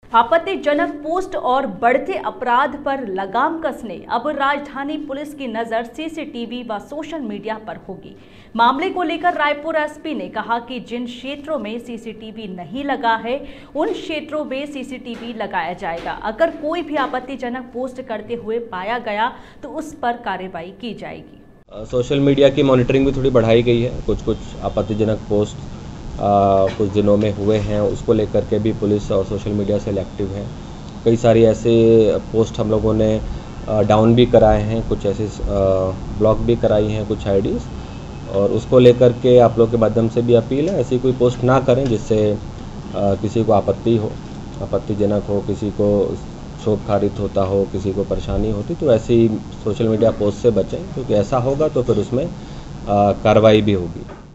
आपत्तिजनक पोस्ट और बढ़ते अपराध पर लगाम कसने अब राजधानी पुलिस की नजर सीसीटीवी व सोशल मीडिया पर होगी। मामले को लेकर रायपुर एसपी ने कहा कि जिन क्षेत्रों में सीसीटीवी नहीं लगा है उन क्षेत्रों में सीसीटीवी लगाया जाएगा। अगर कोई भी आपत्तिजनक पोस्ट करते हुए पाया गया तो उस पर कार्रवाई की जाएगी। सोशल मीडिया की मॉनिटरिंग भी थोड़ी बढ़ाई गई है। कुछ आपत्तिजनक पोस्ट कुछ दिनों में हुए हैं, उसको लेकर के भी पुलिस और सोशल मीडिया से एक्टिव है। कई सारी ऐसे पोस्ट हम लोगों ने डाउन भी कराए हैं, कुछ ऐसे ब्लॉक भी कराई हैं कुछ आईडीज़, और उसको लेकर के आप लोग के माध्यम से भी अपील है ऐसी कोई पोस्ट ना करें जिससे किसी को आपत्तिजनक हो, किसी को क्षोभकारित होता हो, किसी को परेशानी होती, तो ऐसी सोशल मीडिया पोस्ट से बचें, क्योंकि ऐसा होगा तो फिर उसमें कार्रवाई भी होगी।